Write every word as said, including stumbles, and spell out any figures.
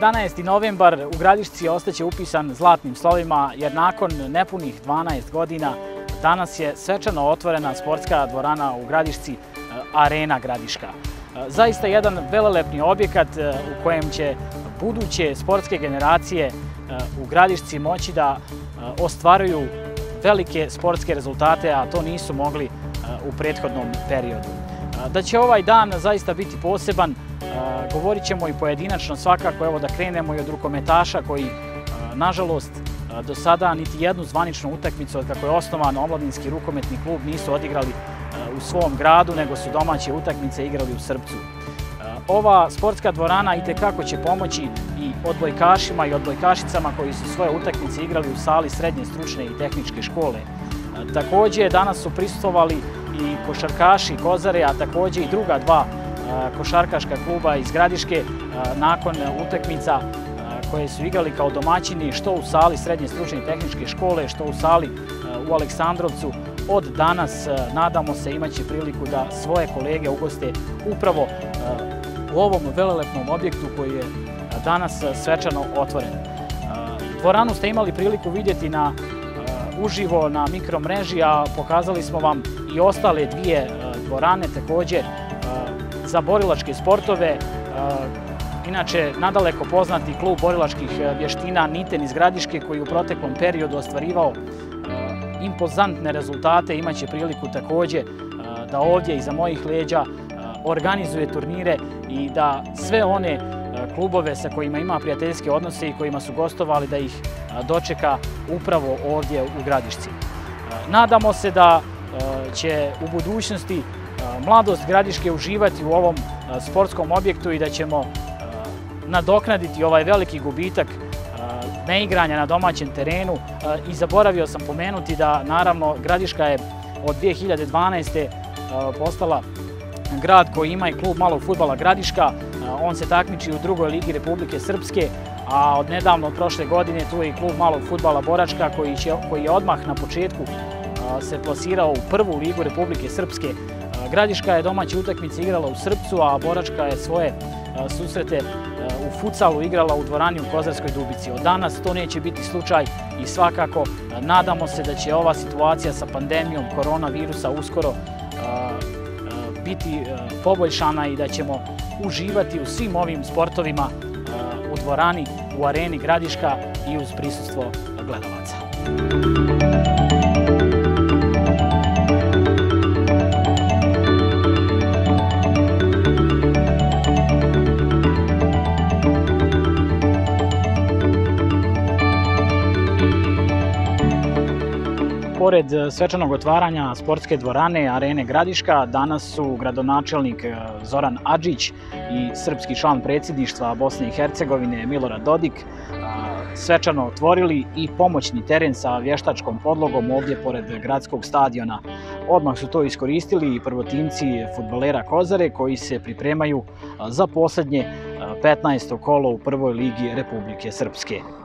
jedanaesti novembar u Gradišci ostaće upisan zlatnim slovima jer nakon nepunih dvanaest godina danas je svečano otvorena sportska dvorana u Gradišci, Arena Gradiška. Zaista jedan velelepni objekat u kojem će buduće sportske generacije u Gradišci moći da ostvaruju velike sportske rezultate, a to nisu mogli u prethodnom periodu. Da će ovaj dan zaista biti poseban, govorit ćemo i pojedinačno svakako, evo da krenemo i od rukometaša koji, nažalost, do sada niti jednu zvaničnu utakmicu od kako je osnovan Omladinski rukometni klub nisu odigrali u svom gradu, nego su domaće utakmice igrali u Srpcu. Ova sportska dvorana itekako će pomoći i odbojkašima i odbojkašicama koji su svoje utakmice igrali u sali srednje stručne i tehničke škole. Također danas su prisustvovali i košarkaši Kozare, a također i druga dva košarkaška kluba iz Gradiške nakon utakmica koje su igrali kao domaćini što u sali srednje stručne i tehničke škole, što u sali u Aleksandrovcu. Od danas, nadamo se, imaće priliku da svoje kolege ugoste upravo u ovom velelepnom objektu koji je danas svečano otvoren. Dvoranu ste imali priliku vidjeti na uživo na mikromreži, a pokazali smo vam i ostale dvije dvorane također za borilačke sportove. Inače, nadaleko poznati klub borilačkih vještina Niten iz Gradiške koji u proteklom periodu ostvarivao impozantne rezultate, imaće priliku također da ovdje iza mojih leđa organizuje turnire i da sve one klubove sa kojima ima prijateljske odnose i kojima su gostovali da ih dočeka upravo ovdje u Gradišci. Nadamo se da će u budućnosti mladost Gradiške uživati u ovom sportskom objektu i da ćemo nadoknaditi ovaj veliki gubitak neigranja na domaćem terenu. I zaboravio sam pomenuti da, naravno, Gradiška je od dvije hiljade dvanaeste. postala grad koji ima i klub malog fudbala Gradiška. On se takmiči u drugoj ligi Republike Srpske, a od nedavno, od prošle godine, tu je i klub malog fudbala Boračka koji, će, koji je odmah na početku se plasirao u prvu ligu Republike Srpske. Gradiška je domaće utakmice igrala u Srpcu, a Boračka je svoje susrete u futsalu igrala u dvorani u Kozarskoj Dubici. Od danas to neće biti slučaj i svakako nadamo se da će ova situacija sa pandemijom koronavirusa uskoro biti poboljšana i da ćemo uživati u svim ovim sportovima u dvorani, u Areni Gradiška i uz prisustvo gledalaca. Pored svečanog otvaranja sportske dvorane Arene Gradiška, danas su gradonačelnik Zoran Adžić i srpski član predsjedništva Bosne i Hercegovine Milorad Dodik svečano otvorili i pomoćni teren sa vještačkom podlogom ovdje pored gradskog stadiona. Odmah su to iskoristili i prvotimci fudbalera Kozare koji se pripremaju za posljednje petnaesto kolo u prvoj ligi Republike Srpske.